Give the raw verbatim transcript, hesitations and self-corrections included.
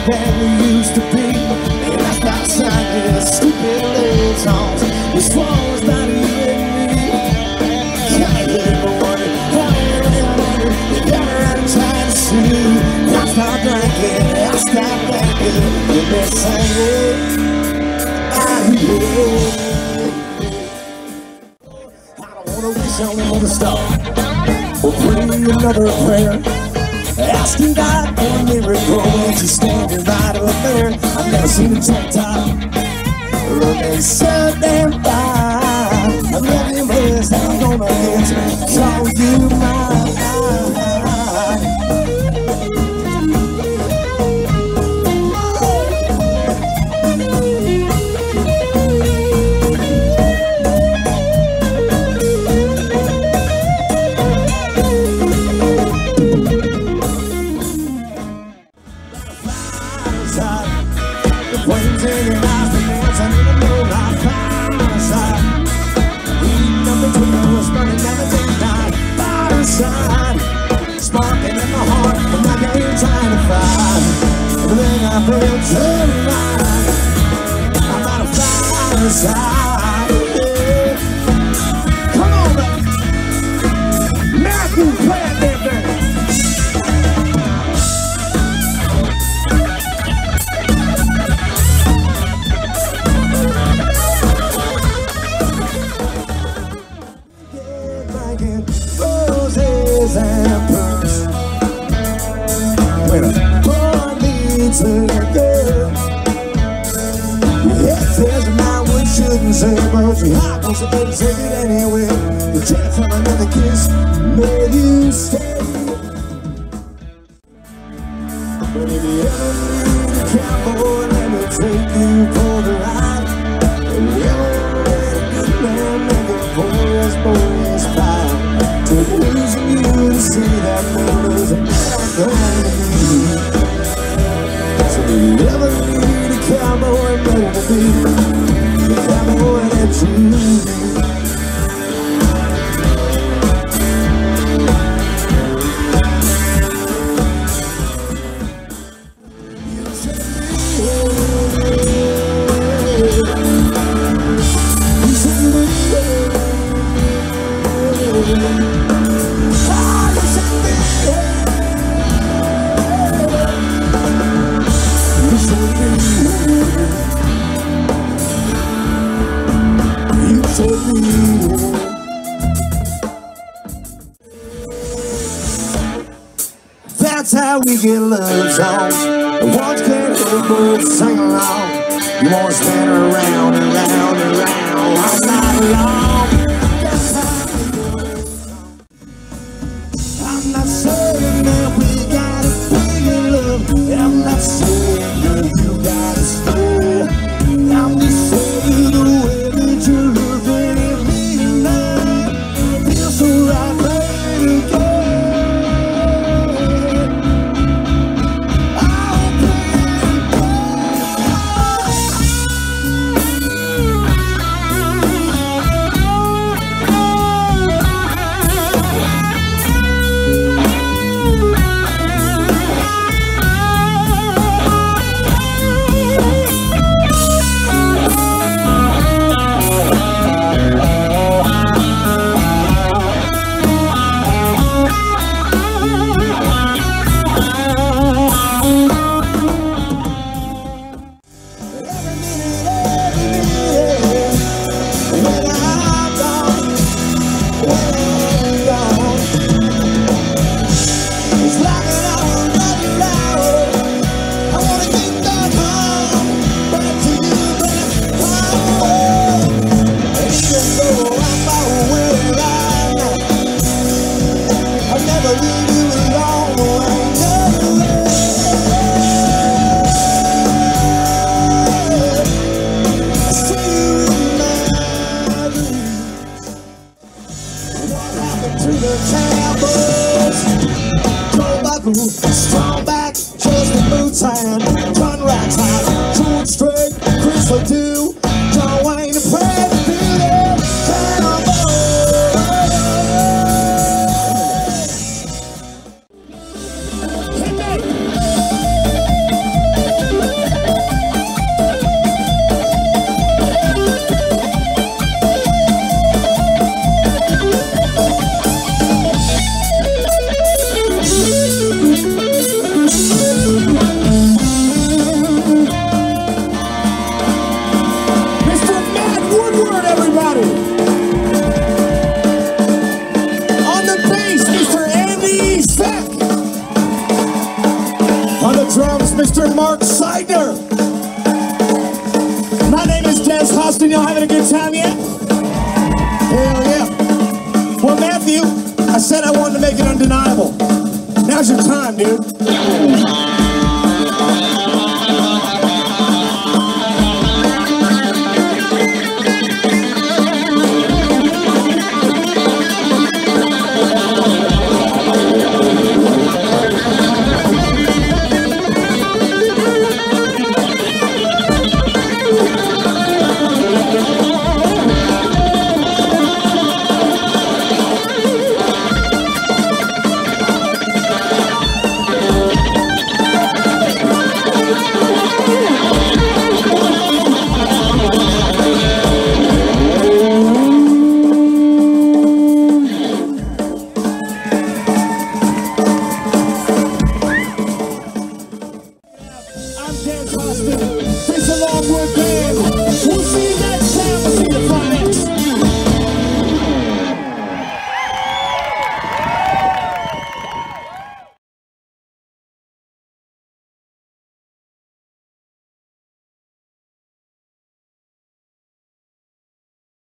that we used to be. And I stopped signing the stupid little songs. This one's not even me. Can't live for one. You better run trying to see. I stopped drinking, I stopped thinking. You been saying I hear. I don't wanna wish on another star or pray another prayer, asking God for a miracle when she's standing right up there. I've never seen a tank top looking so damn fine. I'm never embarrassed that I'm gonna get to call you mine. Flames in your eyes, the dancing in the moonlight, fireside. Heating up between us, burning down the daylight, fireside. Sparking in my heart, I'm like I ain't trying to fight. Everything I feel tonight, I'm at a fireside. Yeah. Come on, man. Matthew, play it there, there. Roses and pearls, when I pour me to the girl, it tells me now we shouldn't say, but she hot wants to baby take it anyway. The chance from another kiss made you stay. But if you ever need a cowboy, let me take you for the ride. And you ever let a good man make a boy's boy's fine. To losing you to see that memories are never going to be. So you ever need a cowboy, better to be the cowboy that you need. That's how we get love songs. The ones can't help but sing along. You wanna spin around and round and round all night long. That's how we get love songs. I'm not saying that we gotta be in love. I'm not saying that you gotta stay. I'm just saying the way that you look at me now feels so right, baby. Strong back, just the boots hand, run right side, true and straight, crystal dew, John Wayne to pray to feel it, turn on board. Hoston, y'all having a good time yet? Hell yeah. Well, Matthew, I said I wanted to make it undeniable. Now's your time, dude.